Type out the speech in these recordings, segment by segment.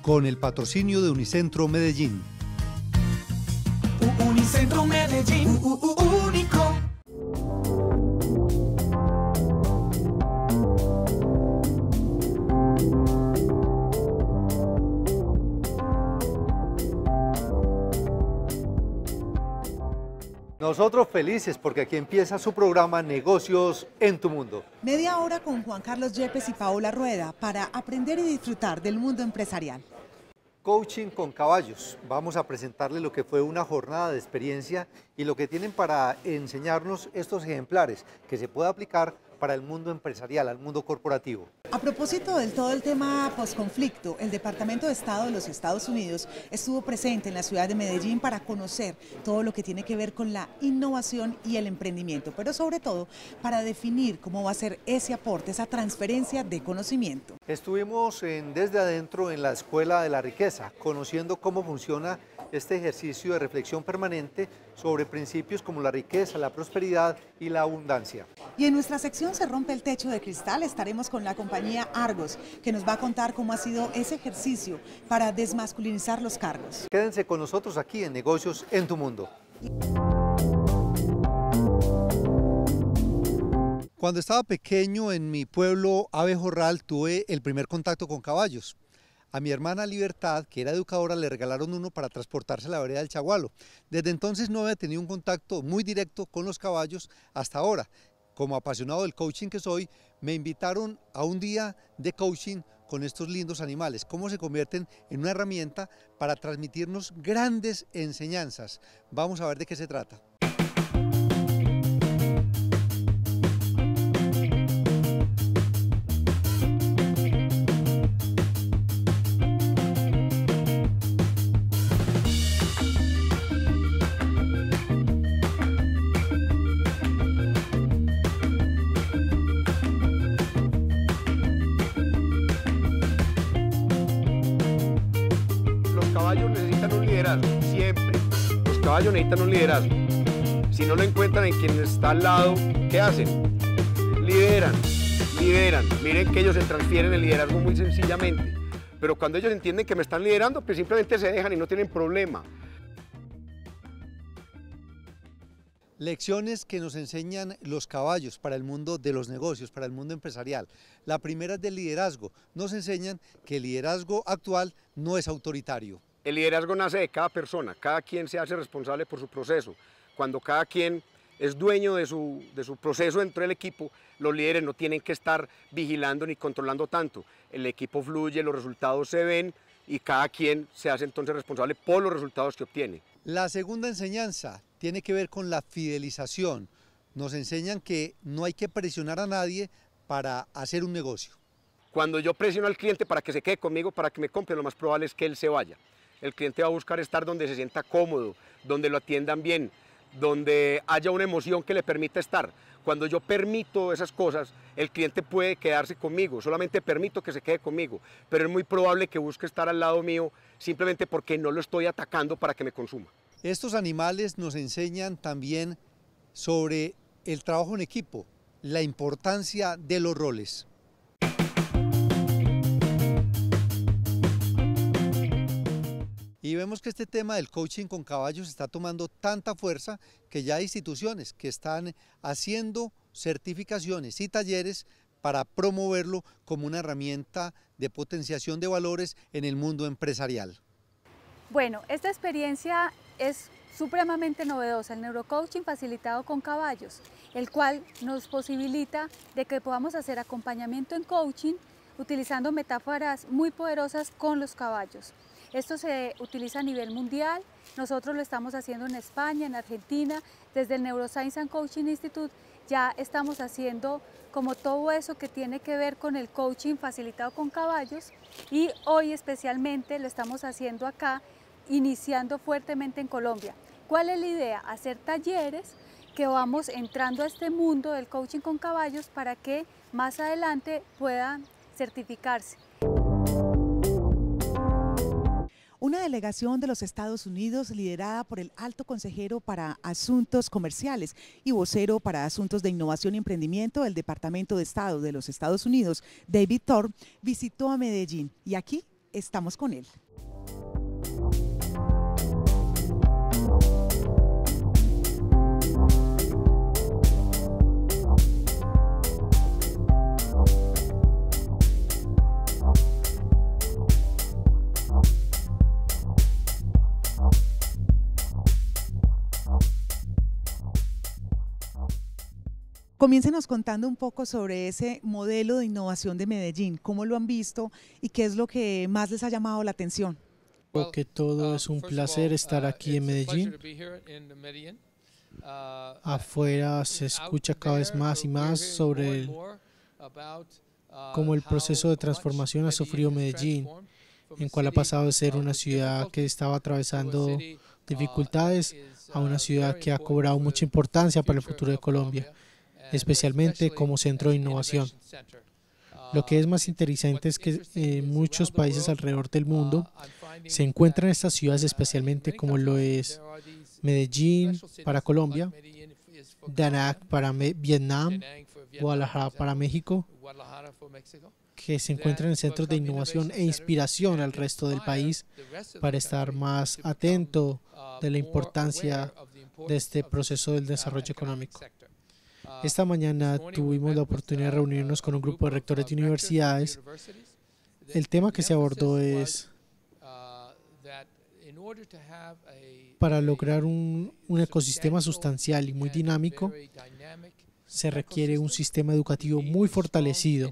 con el patrocinio de Unicentro Medellín. Unicentro Medellín, único. Nosotros felices porque aquí empieza su programa Negocios en tu Mundo. Media hora con Juan Carlos Yepes y Paola Rueda para aprender y disfrutar del mundo empresarial. Coaching con caballos. Vamos a presentarles lo que fue una jornada de experiencia y lo que tienen para enseñarnos estos ejemplares que se puede aplicar para el mundo empresarial, al mundo corporativo. A propósito del todo el tema posconflicto, el Departamento de Estado de los Estados Unidos estuvo presente en la ciudad de Medellín para conocer todo lo que tiene que ver con la innovación y el emprendimiento, pero sobre todo para definir cómo va a ser ese aporte, esa transferencia de conocimiento. Estuvimos desde adentro en la Escuela de la Riqueza, conociendo cómo funciona este ejercicio de reflexión permanente sobre principios como la riqueza, la prosperidad y la abundancia. Y en nuestra sección Se rompe el techo de cristal estaremos con la compañía Argos, que nos va a contar cómo ha sido ese ejercicio para desmasculinizar los cargos. Quédense con nosotros aquí en Negocios en tu Mundo. Cuando estaba pequeño en mi pueblo Abejorral tuve el primer contacto con caballos. A mi hermana Libertad, que era educadora, le regalaron uno para transportarse a la vereda del Chagualo. Desde entonces no había tenido un contacto muy directo con los caballos hasta ahora. Como apasionado del coaching que soy, me invitaron a un día de coaching con estos lindos animales, cómo se convierten en una herramienta para transmitirnos grandes enseñanzas. Vamos a ver de qué se trata. Siempre. Los caballos necesitan un liderazgo. Si no lo encuentran en quien está al lado, ¿qué hacen? Lideran. Miren que ellos se transfieren el liderazgo muy sencillamente. Pero cuando ellos entienden que me están liderando, pues simplemente se dejan y no tienen problema. Lecciones que nos enseñan los caballos para el mundo de los negocios, para el mundo empresarial. La primera es del liderazgo. Nos enseñan que el liderazgo actual no es autoritario. El liderazgo nace de cada persona, cada quien se hace responsable por su proceso. Cuando cada quien es dueño de su proceso dentro del equipo, los líderes no tienen que estar vigilando ni controlando tanto. El equipo fluye, los resultados se ven y cada quien se hace entonces responsable por los resultados que obtiene. La segunda enseñanza tiene que ver con la fidelización. Nos enseñan que no hay que presionar a nadie para hacer un negocio. Cuando yo presiono al cliente para que se quede conmigo, para que me compre, lo más probable es que él se vaya. El cliente va a buscar estar donde se sienta cómodo, donde lo atiendan bien, donde haya una emoción que le permita estar. Cuando yo permito esas cosas, el cliente puede quedarse conmigo, solamente permito que se quede conmigo, pero es muy probable que busque estar al lado mío simplemente porque no lo estoy atacando para que me consuma. Estos animales nos enseñan también sobre el trabajo en equipo, la importancia de los roles. Y vemos que este tema del coaching con caballos está tomando tanta fuerza que ya hay instituciones que están haciendo certificaciones y talleres para promoverlo como una herramienta de potenciación de valores en el mundo empresarial. Bueno, esta experiencia es supremamente novedosa, el neurocoaching facilitado con caballos, el cual nos posibilita de que podamos hacer acompañamiento en coaching utilizando metáforas muy poderosas con los caballos. Esto se utiliza a nivel mundial, nosotros lo estamos haciendo en España, en Argentina, desde el Neuroscience and Coaching Institute ya estamos haciendo como todo eso que tiene que ver con el coaching facilitado con caballos y hoy especialmente lo estamos haciendo acá, iniciando fuertemente en Colombia. ¿Cuál es la idea? Hacer talleres que vamos entrando a este mundo del coaching con caballos para que más adelante puedan certificarse. Una delegación de los Estados Unidos liderada por el alto consejero para asuntos comerciales y vocero para asuntos de innovación y emprendimiento del Departamento de Estado de los Estados Unidos, David Thorpe, visitó a Medellín y aquí estamos con él. Comiéncenos contando un poco sobre ese modelo de innovación de Medellín, cómo lo han visto y qué es lo que más les ha llamado la atención. Creo que todo es un placer estar aquí en Medellín. Afuera se escucha cada vez más y más sobre cómo el proceso de transformación ha sufrido Medellín, en cual ha pasado de ser una ciudad que estaba atravesando dificultades a una ciudad que ha cobrado mucha importancia para el futuro de Colombia, especialmente como centro de innovación. Lo que es más interesante es que en muchos países alrededor del mundo se encuentran estas ciudades, especialmente como lo es Medellín para Colombia, Da Nang para Vietnam, Guadalajara para México, que se encuentran en centros de innovación e inspiración al resto del país para estar más atento de la importancia de este proceso del desarrollo económico. Esta mañana tuvimos la oportunidad de reunirnos con un grupo de rectores de universidades. El tema que se abordó es: para lograr un ecosistema sustancial y muy dinámico, se requiere un sistema educativo muy fortalecido.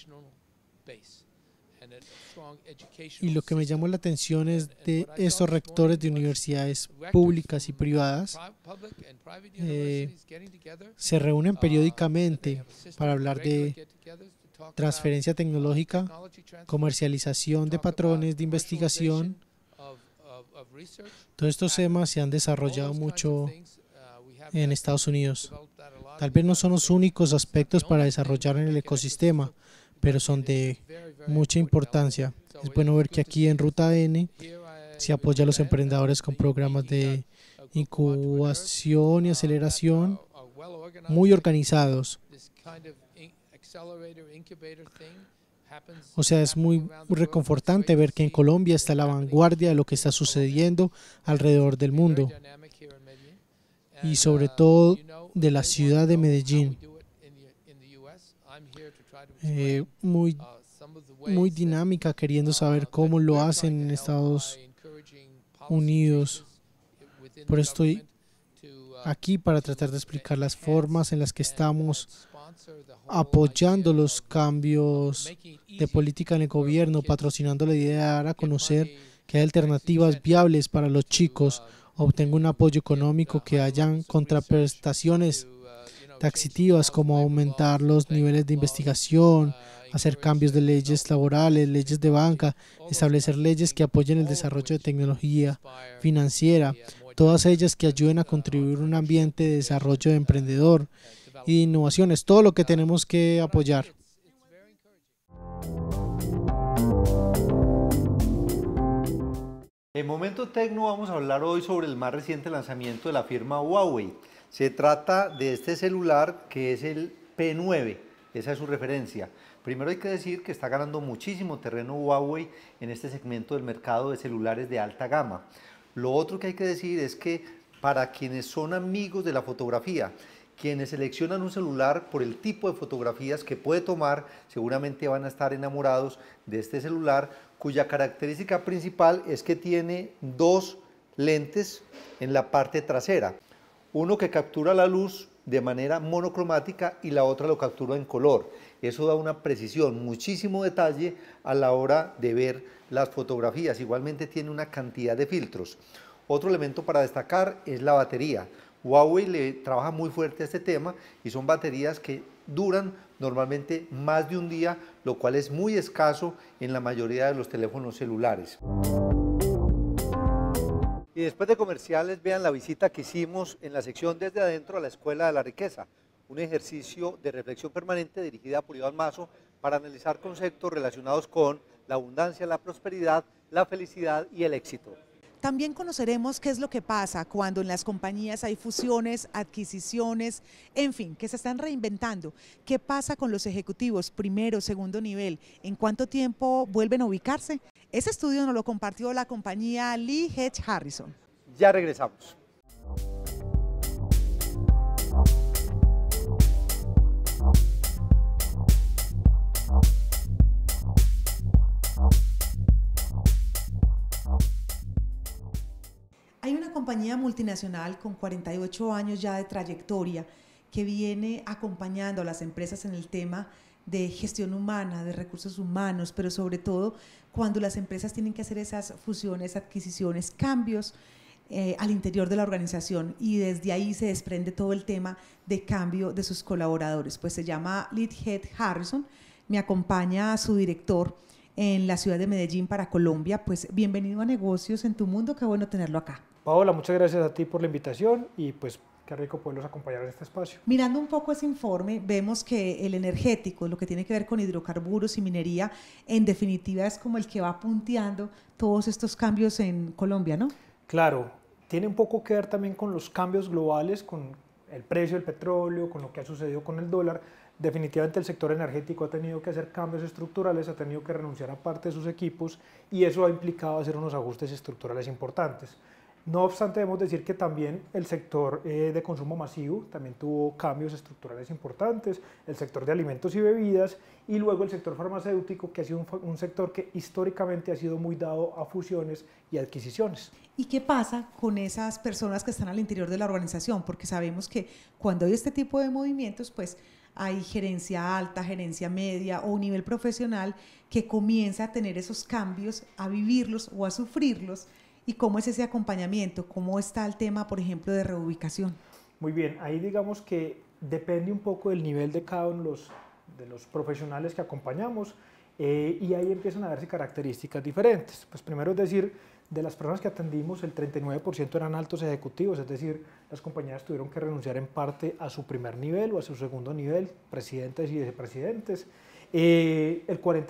Y lo que me llamó la atención es de estos rectores de universidades públicas y privadas se reúnen periódicamente para hablar de transferencia tecnológica, comercialización de patrones de investigación. Todos estos temas se han desarrollado mucho en Estados Unidos. Tal vez no son los únicos aspectos para desarrollar en el ecosistema, pero son de mucha importancia. Es bueno ver que aquí en Ruta N se apoya a los emprendedores con programas de incubación y aceleración muy organizados. O sea, es muy reconfortante ver que en Colombia está a la vanguardia de lo que está sucediendo alrededor del mundo y sobre todo de la ciudad de Medellín. Muy dinámica, queriendo saber cómo lo hacen en Estados Unidos. Por eso estoy aquí para tratar de explicar las formas en las que estamos apoyando los cambios de política en el gobierno, patrocinando la idea de dar a conocer que hay alternativas viables para los chicos, obtengan un apoyo económico, que hayan contraprestaciones taxativas como aumentar los niveles de investigación, hacer cambios de leyes laborales, leyes de banca, establecer leyes que apoyen el desarrollo de tecnología financiera, todas ellas que ayuden a contribuir a un ambiente de desarrollo de emprendedor y de innovaciones, todo lo que tenemos que apoyar. En Momento Tecno vamos a hablar hoy sobre el más reciente lanzamiento de la firma Huawei. Se trata de este celular que es el P9, esa es su referencia. Primero hay que decir que está ganando muchísimo terreno Huawei en este segmento del mercado de celulares de alta gama. Lo otro que hay que decir es que para quienes son amigos de la fotografía, quienes seleccionan un celular por el tipo de fotografías que puede tomar, seguramente van a estar enamorados de este celular, cuya característica principal es que tiene dos lentes en la parte trasera. Uno que captura la luz de manera monocromática y la otra lo captura en color. Eso da una precisión, muchísimo detalle a la hora de ver las fotografías. Igualmente tiene una cantidad de filtros. Otro elemento para destacar es la batería. Huawei le trabaja muy fuerte a este tema y son baterías que duran normalmente más de un día, lo cual es muy escaso en la mayoría de los teléfonos celulares. Y después de comerciales, vean la visita que hicimos en la sección Desde Adentro a la Escuela de la Riqueza, un ejercicio de reflexión permanente dirigida por Iván Mazo para analizar conceptos relacionados con la abundancia, la prosperidad, la felicidad y el éxito. También conoceremos qué es lo que pasa cuando en las compañías hay fusiones, adquisiciones, en fin, que se están reinventando. ¿Qué pasa con los ejecutivos primero, segundo nivel? ¿En cuánto tiempo vuelven a ubicarse? Ese estudio nos lo compartió la compañía Lee Hecht Harrison. Ya regresamos. Hay una compañía multinacional con 48 años ya de trayectoria que viene acompañando a las empresas en el tema de gestión humana, de recursos humanos, pero sobre todo cuando las empresas tienen que hacer esas fusiones, adquisiciones, cambios al interior de la organización, y desde ahí se desprende todo el tema de cambio de sus colaboradores. Pues se llama Lee Hecht Harrison, me acompaña su director en la ciudad de Medellín para Colombia. Pues bienvenido a Negocios en tu Mundo, qué bueno tenerlo acá. Paola, muchas gracias a ti por la invitación y pues qué rico poderlos acompañar en este espacio. Mirando un poco ese informe, vemos que el energético, lo que tiene que ver con hidrocarburos y minería, en definitiva es como el que va punteando todos estos cambios en Colombia, ¿no? Claro, tiene un poco que ver también con los cambios globales, con el precio del petróleo, con lo que ha sucedido con el dólar. Definitivamente el sector energético ha tenido que hacer cambios estructurales, ha tenido que renunciar a parte de sus equipos y eso ha implicado hacer unos ajustes estructurales importantes. No obstante, debemos decir que también el sector de consumo masivo también tuvo cambios estructurales importantes, el sector de alimentos y bebidas y luego el sector farmacéutico, que ha sido un sector que históricamente ha sido muy dado a fusiones y adquisiciones. ¿Y qué pasa con esas personas que están al interior de la organización? Porque sabemos que cuando hay este tipo de movimientos, pues hay gerencia alta, gerencia media o un nivel profesional que comienza a tener esos cambios, a vivirlos o a sufrirlos. ¿Y cómo es ese acompañamiento? ¿Cómo está el tema, por ejemplo, de reubicación? Muy bien, ahí digamos que depende un poco del nivel de cada uno de los profesionales que acompañamos y ahí empiezan a verse características diferentes. Pues primero es decir, de las personas que atendimos, el 39% eran altos ejecutivos, es decir, las compañías tuvieron que renunciar en parte a su primer nivel o a su segundo nivel, presidentes y vicepresidentes. El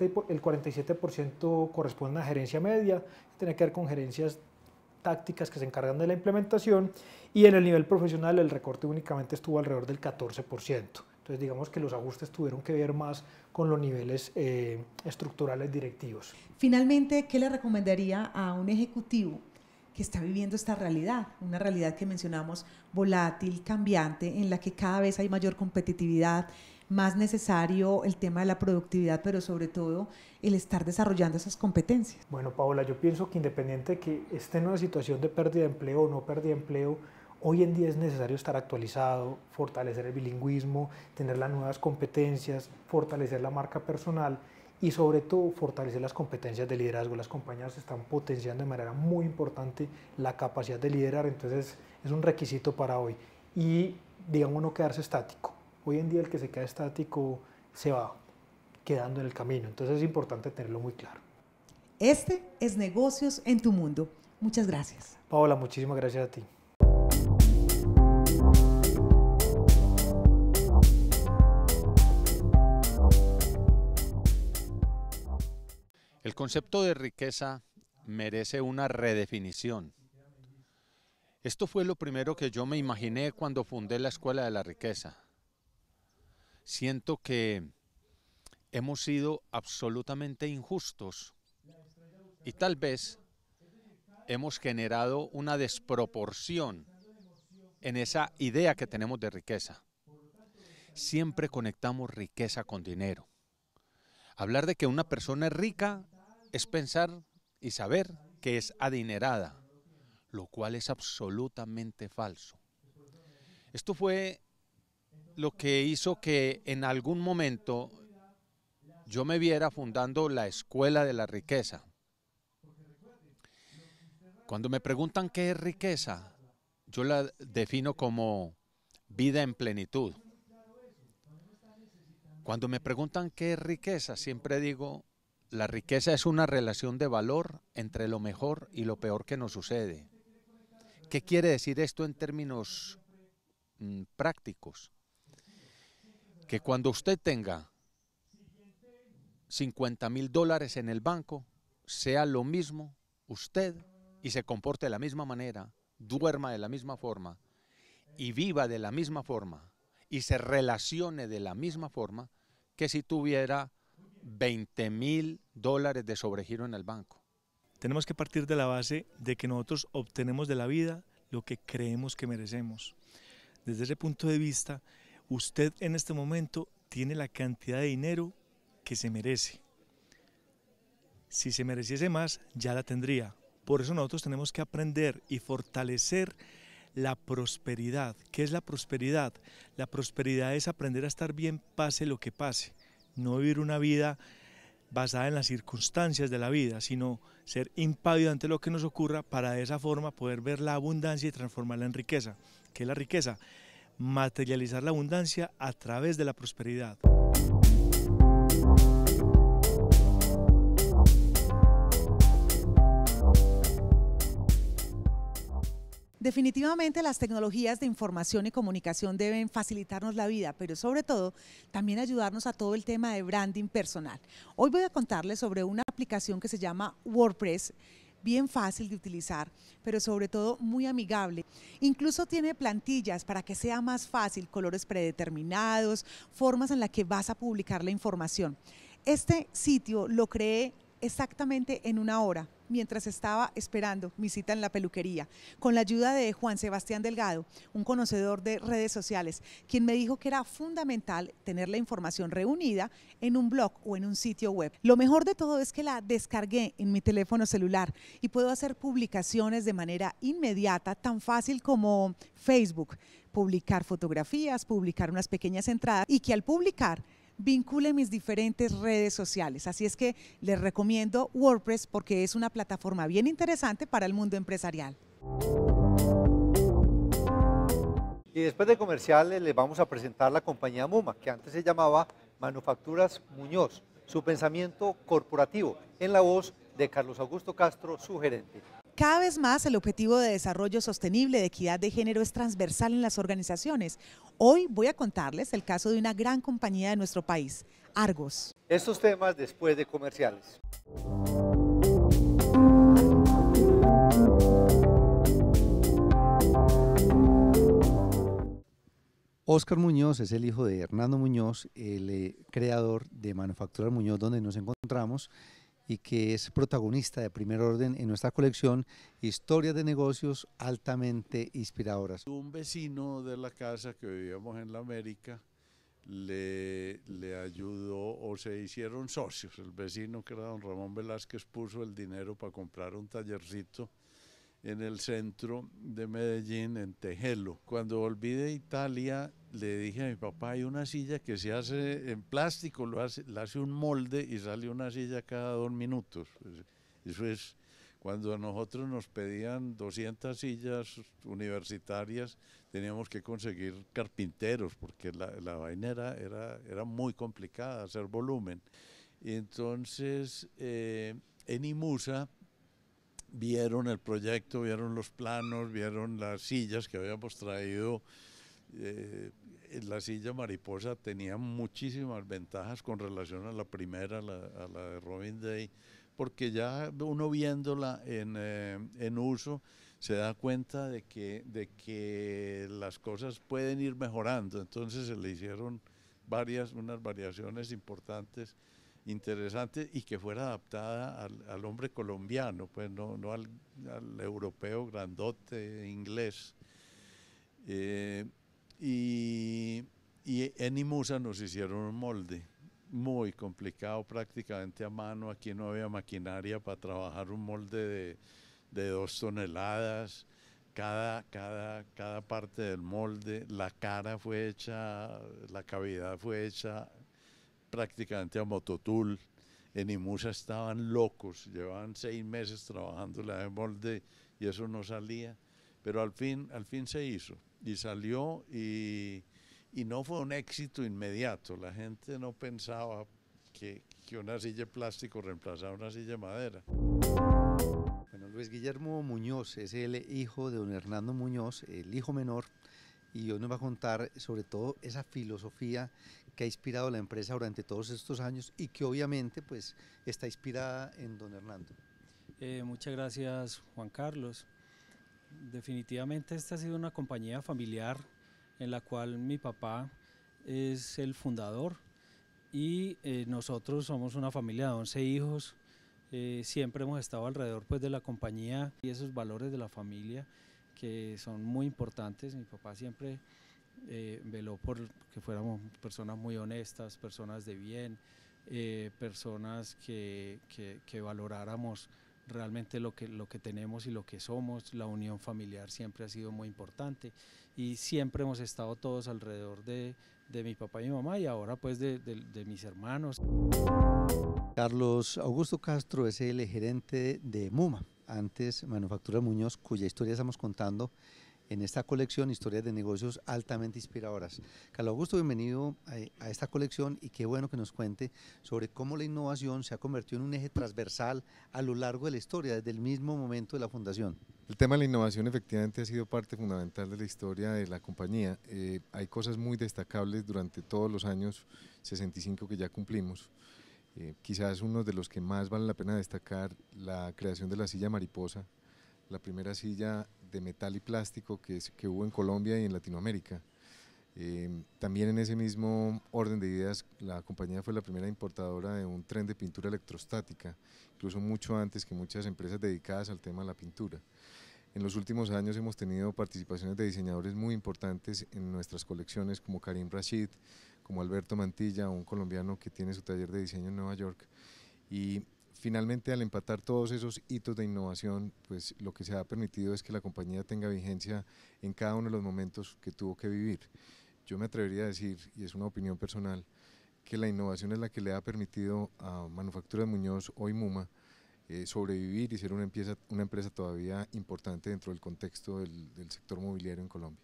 47% corresponde a gerencia media, tiene que ver con gerencias tácticas que se encargan de la implementación, y en el nivel profesional el recorte únicamente estuvo alrededor del 14%. Entonces digamos que los ajustes tuvieron que ver más con los niveles estructurales directivos. Finalmente, ¿qué le recomendaría a un ejecutivo que está viviendo esta realidad? Una realidad que mencionamos volátil, cambiante, en la que cada vez hay mayor competitividad, más necesario el tema de la productividad, pero sobre todo el estar desarrollando esas competencias. Bueno, Paola, yo pienso que independiente de que esté en una situación de pérdida de empleo o no pérdida de empleo, hoy en día es necesario estar actualizado, fortalecer el bilingüismo, tener las nuevas competencias, fortalecer la marca personal y sobre todo fortalecer las competencias de liderazgo. Las compañías están potenciando de manera muy importante la capacidad de liderar, entonces es un requisito para hoy. Y digamos no quedarse estático. Hoy en día el que se queda estático se va quedando en el camino, entonces es importante tenerlo muy claro. Este es Negocios en tu Mundo. Muchas gracias. Paola, muchísimas gracias a ti. El concepto de riqueza merece una redefinición. Esto fue lo primero que yo me imaginé cuando fundé la Escuela de la Riqueza. Siento que hemos sido absolutamente injustos y tal vez hemos generado una desproporción en esa idea que tenemos de riqueza. Siempre conectamos riqueza con dinero. Hablar de que una persona es rica es pensar y saber que es adinerada, lo cual es absolutamente falso. Esto fue lo que hizo que en algún momento yo me viera fundando la Escuela de la Riqueza. Cuando me preguntan qué es riqueza, yo la defino como vida en plenitud. Cuando me preguntan qué es riqueza, siempre digo, la riqueza es una relación de valor entre lo mejor y lo peor que nos sucede. ¿Qué quiere decir esto en términos prácticos? Que cuando usted tenga $50,000 en el banco, sea lo mismo usted y se comporte de la misma manera, duerma de la misma forma y viva de la misma forma y se relacione de la misma forma que si tuviera $20,000 de sobregiro en el banco. tenemos que partir de la base de que nosotros obtenemos de la vida lo que creemos que merecemos. Desde ese punto de vista, usted en este momento tiene la cantidad de dinero que se merece. Si se mereciese más, ya la tendría. Por eso nosotros tenemos que aprender y fortalecer la prosperidad. ¿Qué es la prosperidad? La prosperidad es aprender a estar bien pase lo que pase. No vivir una vida basada en las circunstancias de la vida, sino ser impávido ante lo que nos ocurra para de esa forma poder ver la abundancia y transformarla en riqueza. ¿Qué es la riqueza? Materializar la abundancia a través de la prosperidad. Definitivamente las tecnologías de información y comunicación deben facilitarnos la vida, pero sobre todo también ayudarnos a todo el tema de branding personal. Hoy voy a contarles sobre una aplicación que se llama WordPress, bien fácil de utilizar, pero sobre todo muy amigable. Incluso tiene plantillas para que sea más fácil, colores predeterminados, formas en las que vas a publicar la información. Este sitio lo creé exactamente en 1 hora, mientras estaba esperando mi cita en la peluquería, con la ayuda de Juan Sebastián Delgado, un conocedor de redes sociales, quien me dijo que era fundamental tener la información reunida en un blog o en un sitio web. Lo mejor de todo es que la descargué en mi teléfono celular y puedo hacer publicaciones de manera inmediata, tan fácil como Facebook, publicar fotografías, publicar unas pequeñas entradas y que al publicar vincule mis diferentes redes sociales. Así es que les recomiendo WordPress porque es una plataforma bien interesante para el mundo empresarial. Y después de comerciales les vamos a presentar la compañía Muma, que antes se llamaba Manufacturas Muñoz, su pensamiento corporativo, en la voz de Carlos Augusto Castro, su gerente. Cada vez más el objetivo de desarrollo sostenible de equidad de género es transversal en las organizaciones. Hoy voy a contarles el caso de una gran compañía de nuestro país, Argos. Estos temas después de comerciales. Óscar Muñoz es el hijo de Hernando Muñoz, el creador de Manufacturas Muñoz, donde nos encontramos, y que es protagonista de primer orden en nuestra colección, historias de negocios altamente inspiradoras. Un vecino de la casa que vivíamos en la América le ayudó, o se hicieron socios. El vecino, que era don Ramón Velázquez, puso el dinero para comprar un tallercito en el centro de Medellín, en Tejelo. Cuando volví de Italia, le dije a mi papá, hay una silla que se hace en plástico, le hace un molde y sale una silla cada 2 minutos. Eso es, cuando a nosotros nos pedían 200 sillas universitarias, teníamos que conseguir carpinteros, porque la vaina era muy complicada, hacer volumen. Y entonces, en IMUSA, vieron el proyecto, vieron los planos, vieron las sillas que habíamos traído. La silla mariposa tenía muchísimas ventajas con relación a la primera, a la de Robin Day, porque ya uno viéndola en uso se da cuenta de que las cosas pueden ir mejorando. Entonces se le hicieron unas variaciones importantes, interesante, y que fuera adaptada al hombre colombiano, pues no al europeo grandote inglés. Y en IMUSA nos hicieron un molde muy complicado, prácticamente a mano. Aquí no había maquinaria para trabajar un molde de 2 toneladas. Cada parte del molde, la cara fue hecha, la cavidad fue hecha prácticamente a mototool. En IMUSA estaban locos, llevaban 6 meses trabajando la de molde y eso no salía, pero al fin se hizo y salió, y no fue un éxito inmediato. La gente no pensaba que una silla de plástico reemplazaba una silla de madera. Bueno, Luis Guillermo Muñoz es el hijo de don Hernando Muñoz, el hijo menor, y hoy nos va a contar sobre todo esa filosofía que ha inspirado la empresa durante todos estos años y que obviamente pues está inspirada en don Hernando. Muchas gracias, Juan Carlos. Definitivamente esta ha sido una compañía familiar en la cual mi papá es el fundador y nosotros somos una familia de 11 hijos. siempre hemos estado alrededor pues, de la compañía y esos valores de la familia que son muy importantes. Mi papá siempre veló por que fuéramos personas muy honestas, personas de bien, personas que valoráramos realmente lo que tenemos y lo que somos. La unión familiar siempre ha sido muy importante y siempre hemos estado todos alrededor de mi papá y mi mamá y ahora pues de mis hermanos. Carlos Augusto Castro es el gerente de MUMA, antes Manufactura Muñoz, cuya historia estamos contando en esta colección, historias de negocios altamente inspiradoras. Carlos Augusto, bienvenido a esta colección y qué bueno que nos cuente sobre cómo la innovación se ha convertido en un eje transversal a lo largo de la historia, desde el mismo momento de la fundación. El tema de la innovación efectivamente ha sido parte fundamental de la historia de la compañía. Hay cosas muy destacables durante todos los años 65 que ya cumplimos. Quizás uno de los que más vale la pena destacar, la creación de la silla mariposa, la primera silla de metal y plástico que hubo en Colombia y en Latinoamérica. También en ese mismo orden de ideas, la compañía fue la primera importadora de un tren de pintura electrostática, incluso mucho antes que muchas empresas dedicadas al tema de la pintura. En los últimos años hemos tenido participaciones de diseñadores muy importantes en nuestras colecciones, como Karim Rashid, como Alberto Mantilla, un colombiano que tiene su taller de diseño en Nueva York. Y finalmente, al empatar todos esos hitos de innovación, pues lo que se ha permitido es que la compañía tenga vigencia en cada uno de los momentos que tuvo que vivir. Yo me atrevería a decir, y es una opinión personal, que la innovación es la que le ha permitido a Manufacturas Muñoz, hoy MUMA, sobrevivir y ser una empresa todavía importante dentro del contexto del sector mobiliario en Colombia.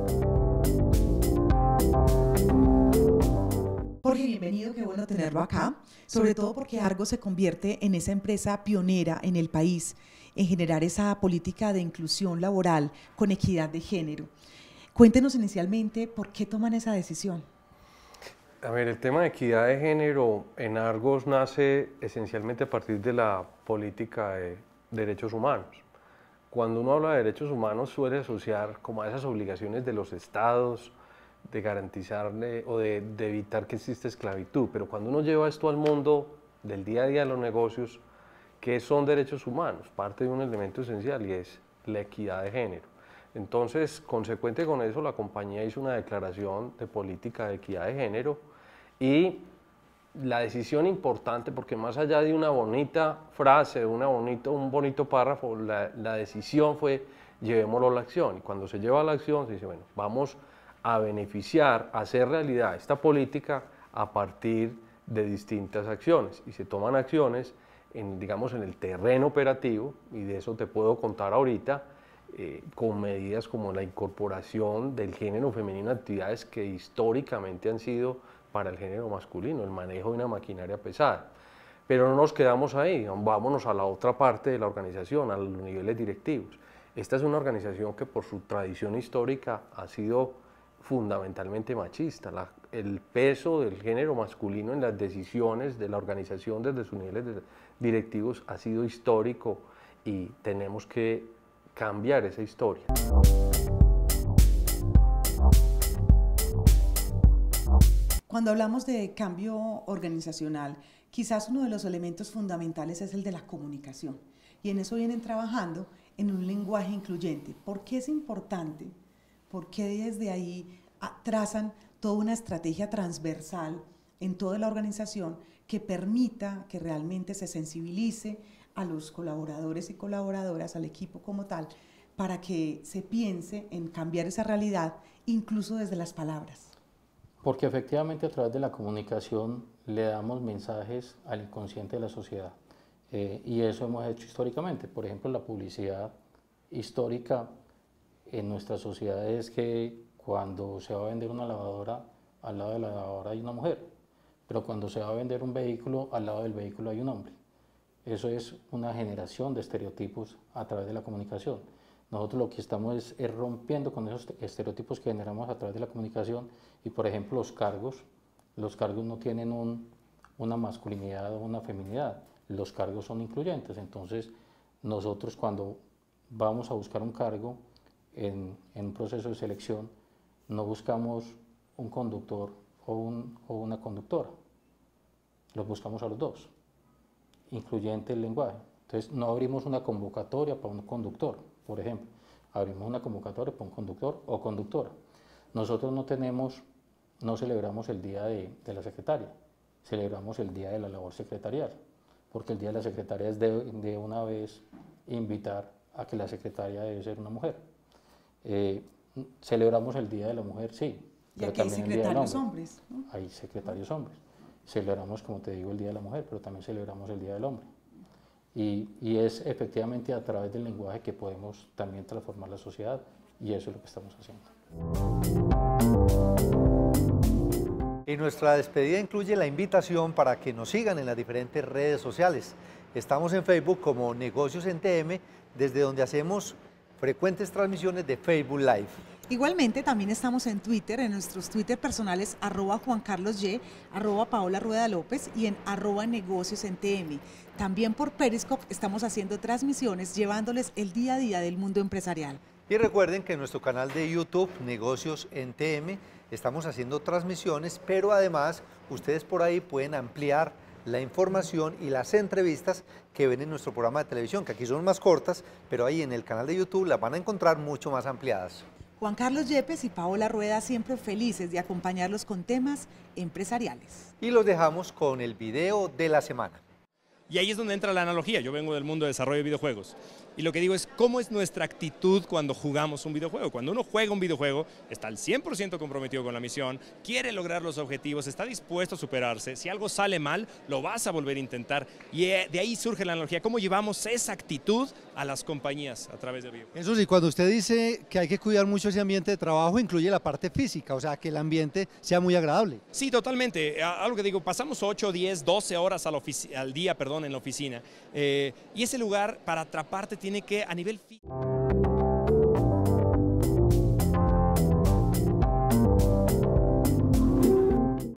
Jorge, bienvenido, qué bueno tenerlo acá, sobre todo porque Argos se convierte en esa empresa pionera en el país en generar esa política de inclusión laboral con equidad de género. Cuéntenos inicialmente por qué toman esa decisión. A ver, el tema de equidad de género en Argos nace esencialmente a partir de la política de derechos humanos. Cuando uno habla de derechos humanos suele asociar como a esas obligaciones de los estados, de garantizarle o de evitar que exista esclavitud, pero cuando uno lleva esto al mundo del día a día de los negocios, ¿qué son derechos humanos? Parte de un elemento esencial y es la equidad de género. Entonces, consecuente con eso, la compañía hizo una declaración de política de equidad de género y la decisión importante, porque más allá de una bonita frase, un bonito párrafo, la decisión fue llevémoslo a la acción. Y cuando se lleva a la acción se dice, bueno, vamos a beneficiar, a hacer realidad esta política a partir de distintas acciones. Y se toman acciones, digamos, en el terreno operativo, y de eso te puedo contar ahorita, con medidas como la incorporación del género femenino a actividades que históricamente han sido para el género masculino, el manejo de una maquinaria pesada. Pero no nos quedamos ahí, vámonos a la otra parte de la organización, a los niveles directivos. Esta es una organización que por su tradición histórica ha sido fundamentalmente machista. El peso del género masculino en las decisiones de la organización desde sus niveles directivos ha sido histórico y tenemos que cambiar esa historia. Cuando hablamos de cambio organizacional, quizás uno de los elementos fundamentales es el de la comunicación. Y en eso vienen trabajando en un lenguaje incluyente. ¿Por qué es importante? ¿Por qué desde ahí trazan toda una estrategia transversal en toda la organización que permita que realmente se sensibilice a los colaboradores y colaboradoras, al equipo como tal, para que se piense en cambiar esa realidad, incluso desde las palabras? Porque efectivamente a través de la comunicación le damos mensajes al inconsciente de la sociedad. Y eso hemos hecho históricamente. Por ejemplo, la publicidad histórica en nuestra sociedad es que cuando se va a vender una lavadora, al lado de la lavadora hay una mujer, pero cuando se va a vender un vehículo, al lado del vehículo hay un hombre. Eso es una generación de estereotipos a través de la comunicación. Nosotros lo que estamos es rompiendo con esos estereotipos que generamos a través de la comunicación y, por ejemplo, los cargos no tienen una masculinidad o una feminidad, los cargos son incluyentes. Entonces, nosotros cuando vamos a buscar un cargo en un proceso de selección, no buscamos un conductor o una conductora, los buscamos a los dos. incluyente el lenguaje. Entonces no abrimos una convocatoria para un conductor, por ejemplo, abrimos una convocatoria para un conductor o conductora. Nosotros no celebramos el día de la secretaria, celebramos el día de la labor secretarial, porque el día de la secretaria es de una vez invitar a que la secretaria debe ser una mujer. Celebramos el día de la mujer, sí, pero también el día del hombre. Hombres, ¿no? Hay secretarios hombres. Celebramos, como te digo, el día de la mujer, pero también celebramos el día del hombre. Y es efectivamente a través del lenguaje que podemos también transformar la sociedad, y eso es lo que estamos haciendo. Y nuestra despedida incluye la invitación para que nos sigan en las diferentes redes sociales. Estamos en Facebook como Negocios en TM, desde donde hacemos frecuentes transmisiones de Facebook Live. Igualmente también estamos en Twitter, en nuestros Twitter personales @JuanCarlosY, @PaolaRueda-López y en @NegociosNTM. También por Periscope estamos haciendo transmisiones llevándoles el día a día del mundo empresarial. Y recuerden que en nuestro canal de YouTube, Negocios en TM, estamos haciendo transmisiones, pero además ustedes por ahí pueden ampliar la información y las entrevistas que ven en nuestro programa de televisión, que aquí son más cortas, pero ahí en el canal de YouTube las van a encontrar mucho más ampliadas. Juan Carlos Yepes y Paola Rueda siempre felices de acompañarlos con temas empresariales. Y los dejamos con el video de la semana. Y ahí es donde entra la analogía. Yo vengo del mundo de desarrollo de videojuegos. Y lo que digo es, ¿cómo es nuestra actitud cuando jugamos un videojuego? Cuando uno juega un videojuego, está al 100% comprometido con la misión, quiere lograr los objetivos, está dispuesto a superarse. Si algo sale mal, lo vas a volver a intentar. Y de ahí surge la analogía. ¿Cómo llevamos esa actitud a las compañías a través del videojuego? Eso sí, cuando usted dice que hay que cuidar mucho ese ambiente de trabajo, incluye la parte física, o sea, que el ambiente sea muy agradable. Sí, totalmente. Algo que digo, pasamos 8, 10, 12 horas al día en la oficina. Y ese lugar, para atraparte, tiene que, a nivel físico,